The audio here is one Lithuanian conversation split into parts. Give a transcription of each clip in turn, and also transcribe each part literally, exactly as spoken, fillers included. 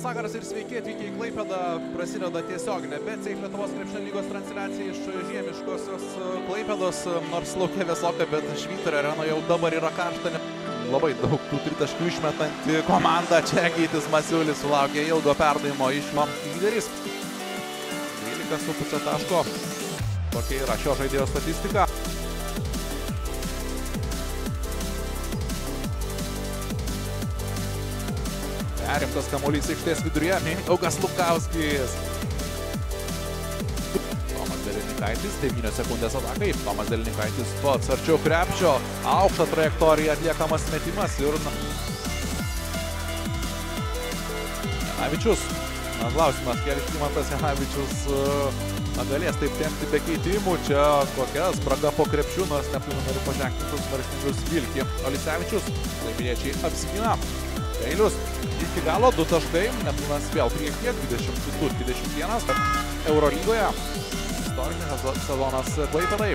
Labas vakaras ir sveiki atvykę į Klaipėdą. Prasideda tiesioginė BetSafe Lietuvos krepšinio lygos transliacija iš žiemiškosios Klaipėdos. Nors laukia vėsoka, bet Švyturio arena jau dabar yra karšta. Labai daug tų tritaškių išmetanti komanda. Čia Gytis Masiulis sulaukė ilgo perdavimo iš lyderis. dvylika su puse taško. Tokia yra šio žaidėjo statistika. Perimtas kamuolys aikštės viduryje, Mindaugas Lukauskis. Tomas Delininkaitis, devynios sekundės atakai. Tomas Delininkaitis pats arčiau krepšio. Aukštą trajektoriją atliekamas metimas ir... Janavičius. Na, klausimas, kiek Žymantas Janavičius na, galės taip tempti be keitimų. Čia kokia spraga po krepšių, nors Neptūno ir paženklintus marškinius vilki. Olisevičius, klaipėdiečiai apsigina. Gailius iki galo du taškai, Neptūnas vėl priekyje, dvidešimt du dvidešimt vienas. Eurolygoje istorinis sezonas Klaipėdai.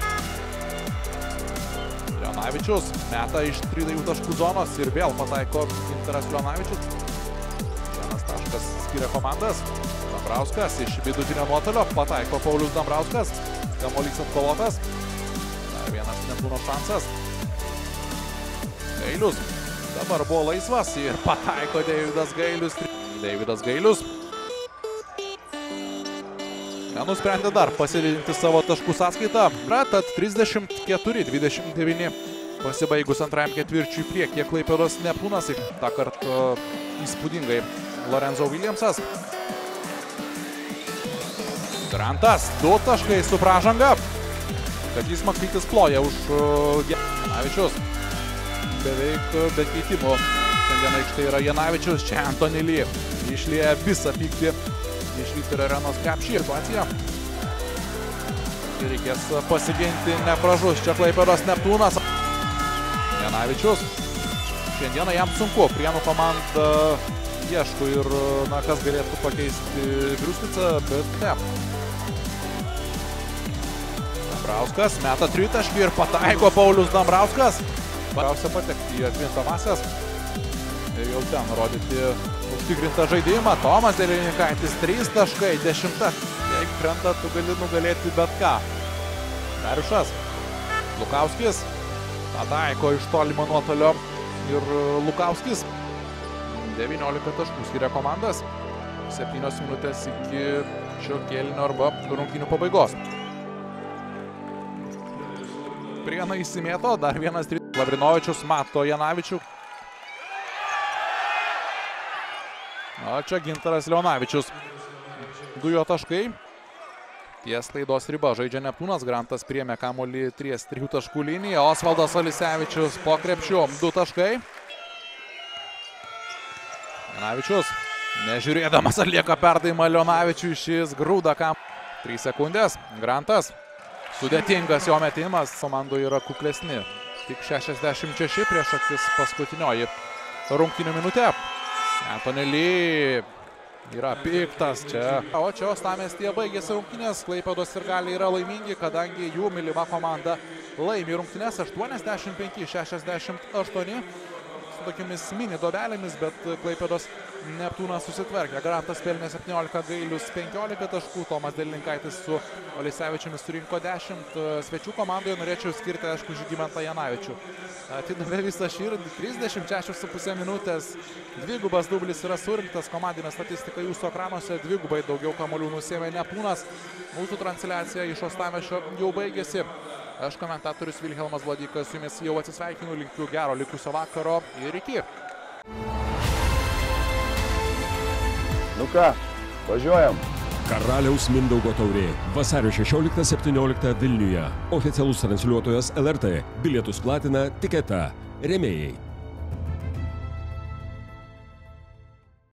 Leonavičius meta iš trijų taškų zonos ir vėl pataiko Gintaras Leonavičius. Vienas taškas skiria komandas. Dambrauskas iš vidutinio nuotolio pataiko Paulius Dambrauskas. Kamuolys atkovotas. Dar vienas Neptūno šansas. Gailius. Dabar buvo laisvas ir pataiko Deividas Gailius. Deividas Gailius. Nenusprendė dar pasididinti savo taškų sąskaitą. Tad trisdešimt keturi dvidešimt devyni pasibaigus antrajam ketvirčiui priekyje Klaipėdos Neptūnas. Ta kartą įspūdingai Lorenzo Williamsas. Grantas, du taškai su pražanga. Kazys Maksvytis ploja už Janavičius. Beveik be keitimo. Šiandien aikštė yra Janavičius, čia Antoni Lee. Išlieja visą pyktį iš Švyturio arenos krepšį situaciją. Ir reikės pasiginti nepražus. Čia Klaipėdos Neptūnas. Janavičius. Šiandieną jam sunku. Prienų komanda ieško ir na, kas galėtų pakeisti Briusticą, bet ne. Dambrauskas meta tritaškį ir pataiko Paulius Dambrauskas. Geriausia patekti į atkrintamąsias ir jau ten rodyti užtikrintą žaidimą. Tomas Delininkaitis, trys taškai, dešimta. Jeigu krenta, tu gali nugalėti bet ką. Dariušas. Lukauskis. Pataiko iš tolimo nuotolio ir Lukauskis. devyniolika taškų skiria komandas. septynios minutės iki šio kėlinio arba rungtynių pabaigos. Prienai įsimėto, dar vienas tris. Lavrinovičius mato Janavičių. O čia Gintaras Leonavičius. Du jo taškai. Ties klaidos riba žaidžia Neptūnas. Grantas priėmė kamuolį ties trijų taškų liniją. Osvaldas Olisevičius po krepšiu. Du taškai. Janavičius. Nežiūrėdamas atlieka perdavimą Leonavičiui. Šis grūda kam. trys sekundės. Grantas. Sudėtingas jo metimas. Komandų yra kuklesni. Tik šešiasdešimt šeši prieš akis paskutinioji rungtynių minutė. Antoni Lee yra piktas čia. O čia Uostamiestyje baigėsi rungtynės. Klaipėdos sirgaliai yra laimingi, kadangi jų mylima komanda laimi rungtynės aštuoniasdešimt penki šešiasdešimt aštuoni. Su tokiamis mini dobelėmis, bet Klaipėdos Neptūnas susitvarkė. Grantas pelnė septyniolika, Gailius penkiolika taškų. Tomas Delininkaitis su Olisevičiumi surinko dešimt. Svečių komandoje norėčiau skirti, aišku, Žygimantą Janavičių. Atidavė visą širdį, trisdešimt šešios su puse minutės. Dvigubas dublis yra surinktas. Komandinė statistika jūsų ekranuose. Dvigubai daugiau kamuolių nusėmė Neptūnas. Mūsų transliacija iš Uostamiesčio jau baigėsi. Aš komentatorius Vilhelmas Vladykas su jumis jau atsisveikinu, linkiu gero likusio vakaro ir iki. Nu ką, važiuojam. Karaliaus Mindaugo taurė. Vasario šešioliktą septynioliktą Vilniuje. Oficialus transliuotojas L R T. Bilietus platina Tiketa. Rėmėjai.